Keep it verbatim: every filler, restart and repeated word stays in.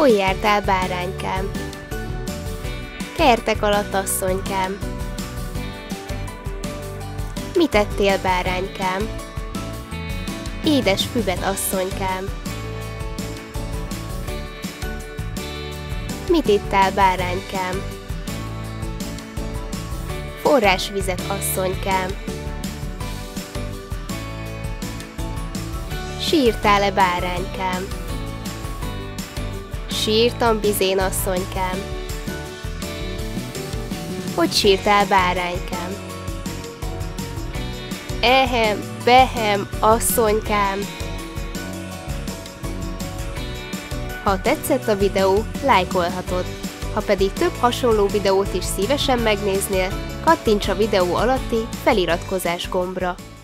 Hol jártál, báránykám? Kertek alatt, asszonykám. Mit ettél, báránykám? Édes füvet, asszonykám. Mit ittál, báránykám? Forrásvizet, asszonykám. Sírtál-e, báránykám? Sírtam, bizén, asszonykám. Hogy sírtál, báránykám? Ehem, behem, asszonykám. Ha tetszett a videó, lájkolhatod. Ha pedig több hasonló videót is szívesen megnéznél, kattints a videó alatti feliratkozás gombra.